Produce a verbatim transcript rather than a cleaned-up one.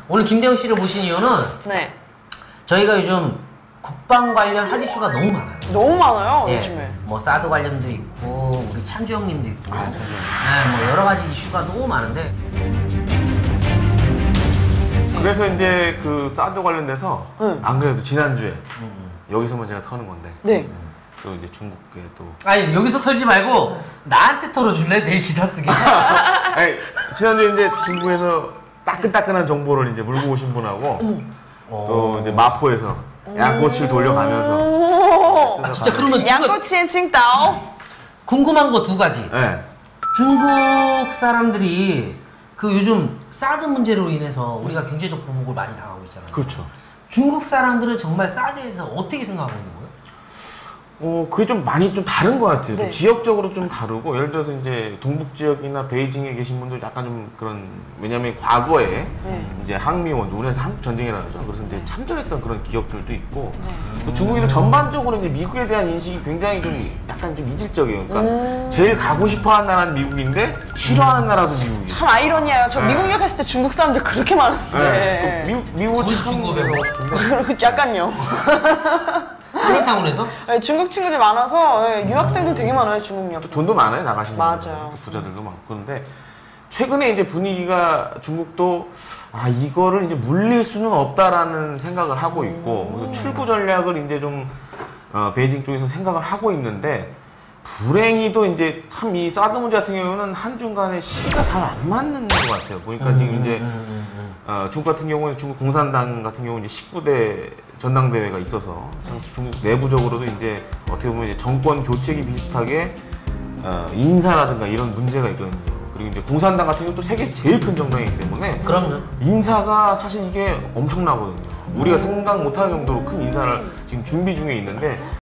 오늘 김대영 씨를 모신 이유는 네. 저희가 요즘 국방 관련 핫 이슈가 너무 많아요. 너무 많아요, 예, 요즘에. 뭐 사드 관련도 있고 우리 찬주 형님도 있고 아, 찬주 형. 예, 뭐 여러 가지 이슈가 너무 많은데 그래서 이제 그 사드 관련돼서 응. 안 그래도 지난주에 음. 여기서만 제가 터는 건데 네. 또 이제 중국에 또 아니 여기서 털지 말고 나한테 털어줄래? 내일 기사 쓰게. 아니 지난주에 이제 중국에서 따끈따끈한 정보를 이제 물고 오신 분하고 또 이제 마포에서 양꼬치를 돌려가면서 오. 아, 진짜 그러면 누가 양꼬치엔 칭따오. 궁금한 거 두 가지. 네. 중국 사람들이 그 요즘 사드 문제로 인해서 우리가 경제적 보복을 많이 당하고 있잖아요. 그렇죠. 중국 사람들은 정말 사드에 대해서 어떻게 생각하고 있는 거예요? 어, 그게 좀 많이 좀 다른 것 같아요. 네. 지역적으로 좀 다르고, 예를 들어서 이제 동북 지역이나 베이징에 계신 분들 약간 좀 그런, 왜냐면 과거에 네. 이제 항미 원조, 우리나라에서 한국 전쟁이라고 하죠. 그래서 이제 참전했던 그런 기억들도 있고, 또 중국인은 전반적으로 이제 미국에 대한 인식이 굉장히 좀 약간 좀 이질적이에요. 그러니까 음. 제일 가고 싶어 하는 나라는 미국인데, 싫어하는 나라도 미국이에요. 참 아이러니해요. 저 네. 미국 유학 갔을 때 중국 사람들 그렇게 많았어요. 네. 그 미국, 미국은 거의 참- 중국에 뭐. 약간요. 한인타운에서? 네, 중국 친구들이 많아서 네, 유학생들 되게 많아요, 중국 유학생. 돈도 많아요, 나가시는 맞아요. 분들. 또 부자들도 많고. 그런데 최근에 이제 분위기가 중국도 아 이거를 이제 물릴 수는 없다라는 생각을 하고 있고 그래서 출구 전략을 이제 좀 어, 베이징 쪽에서 생각을 하고 있는데 불행히도 이제 참 이 사드 문제 같은 경우는 한중간에 시기가 잘 안 맞는 것 같아요. 보니까 지금 이제 어, 중국 같은 경우는 중국 공산당 같은 경우는 이제 십구 대 전당대회가 있어서 중국 내부적으로도 이제 어떻게 보면 이제 정권 교체기 비슷하게 어, 인사라든가 이런 문제가 있거든요. 그리고 이제 공산당 같은 경우는 또 세계에서 제일 큰 정당이기 때문에 그럼요. 인사가 사실 이게 엄청나거든요. 우리가 생각 못할 정도로 큰 인사를 지금 준비 중에 있는데